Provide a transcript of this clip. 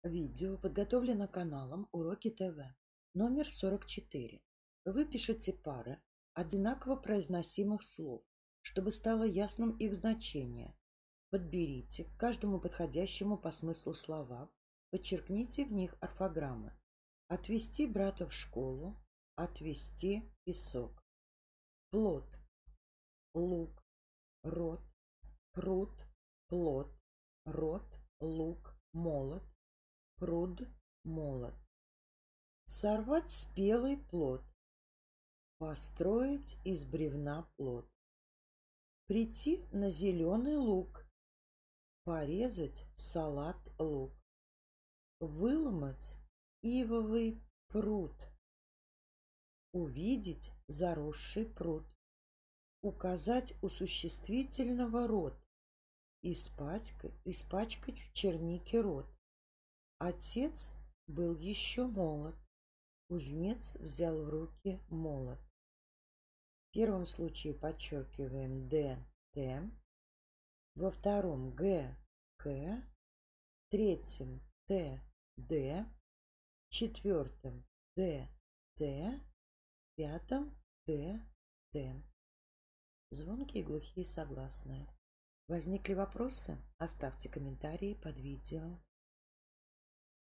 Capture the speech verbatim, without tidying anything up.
Видео подготовлено каналом Уроки ТВ. Номер сорок четыре. Вы пишете пары одинаково произносимых слов, чтобы стало ясным их значение. Подберите к каждому подходящему по смыслу слова, подчеркните в них орфограммы. Отвезти брата в школу, отвезти песок. Плод, лук, рот, пруд, плод, рот, лук, молот, пруд, молот. Сорвать спелый плод. Построить из бревна плод. Прийти на зеленый луг. Порезать салат лук. Выломать ивовый пруд. Увидеть заросший пруд. Указать у существительного рот. Испачкать, испачкать в чернике рот. Отец был еще молод. Кузнец взял в руки молот. В первом случае подчеркиваем Д, Т. Во втором Г, К. В третьем Т, Д. В четвертом Д, Т. В пятом Т, Т. Звонкие, глухие, согласные. Возникли вопросы? Оставьте комментарии под видео.